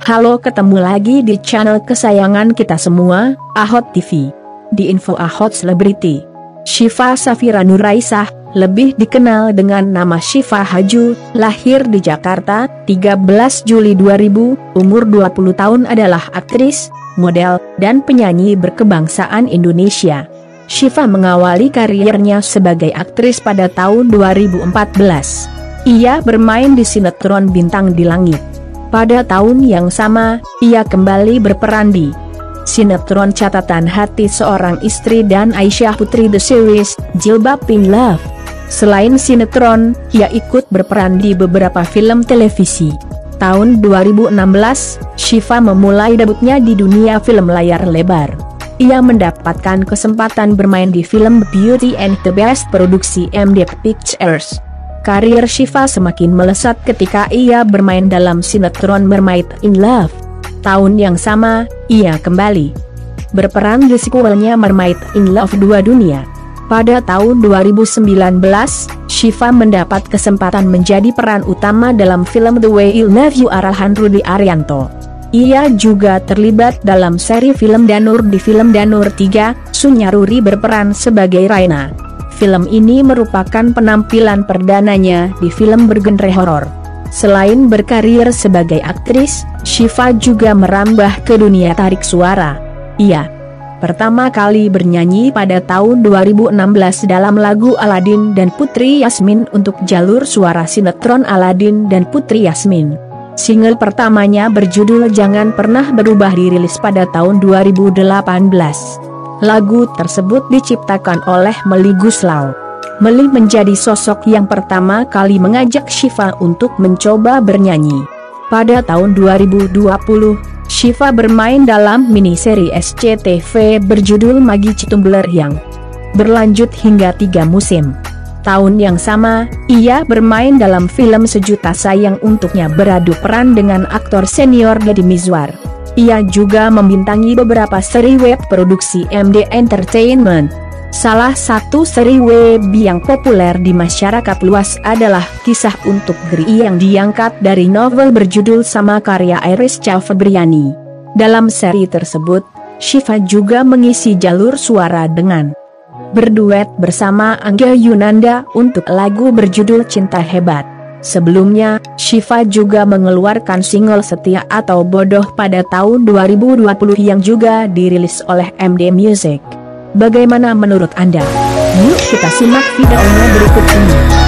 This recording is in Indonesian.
Halo, ketemu lagi di channel kesayangan kita semua, Ahot TV. Di info Ahot Celebrity, Syifa Safira Nuraisah, lebih dikenal dengan nama Syifa Haju, lahir di Jakarta, 13 Juli 2000, umur 20 tahun, adalah aktris, model, dan penyanyi berkebangsaan Indonesia. Syifa mengawali karirnya sebagai aktris pada tahun 2014. Ia bermain di sinetron Bintang di Langit. Pada tahun yang sama, ia kembali berperan di sinetron Catatan Hati Seorang Istri dan Aisyah Putri The Series, Jilbab Pink Love. Selain sinetron, ia ikut berperan di beberapa film televisi. Tahun 2016, Syifa memulai debutnya di dunia film layar lebar. Ia mendapatkan kesempatan bermain di film Beauty and the Beast produksi MD Pictures. Karir Syifa semakin melesat ketika ia bermain dalam sinetron Mermaid in Love. Tahun yang sama, ia kembali berperan di sequelnya Mermaid in Love 2 Dunia. Pada tahun 2019, Syifa mendapat kesempatan menjadi peran utama dalam film The Way I Love You arahan Rudy Arianto. Ia juga terlibat dalam seri film Danur di film Danur 3, Sunyaruri berperan sebagai Raina. Film ini merupakan penampilan perdananya di film bergenre horor. Selain berkarir sebagai aktris, Syifa juga merambah ke dunia tarik suara. Ia pertama kali bernyanyi pada tahun 2016 dalam lagu Aladin dan Putri Yasmin untuk jalur suara sinetron Aladin dan Putri Yasmin. Single pertamanya berjudul Jangan Pernah Berubah dirilis pada tahun 2018. Lagu tersebut diciptakan oleh Melly Goeslaw. Melly menjadi sosok yang pertama kali mengajak Syifa untuk mencoba bernyanyi. Pada tahun 2020, Syifa bermain dalam miniseri SCTV berjudul Magi Citumbler yang berlanjut hingga 3 musim. Tahun yang sama, ia bermain dalam film Sejuta Sayang untuknya beradu peran dengan aktor senior Deddy Mizwar. Ia juga membintangi beberapa seri web produksi MD Entertainment. Salah satu seri web yang populer di masyarakat luas adalah Kisah Untuk Gri yang diangkat dari novel berjudul sama karya Iris Chow Febriani. Dalam seri tersebut, Syifa juga mengisi jalur suara dengan berduet bersama Angga Yunanda untuk lagu berjudul Cinta Hebat. Sebelumnya, Syifa juga mengeluarkan single Setia atau Bodoh pada tahun 2020 yang juga dirilis oleh MD Music. Bagaimana menurut Anda? Yuk kita simak videonya berikut ini.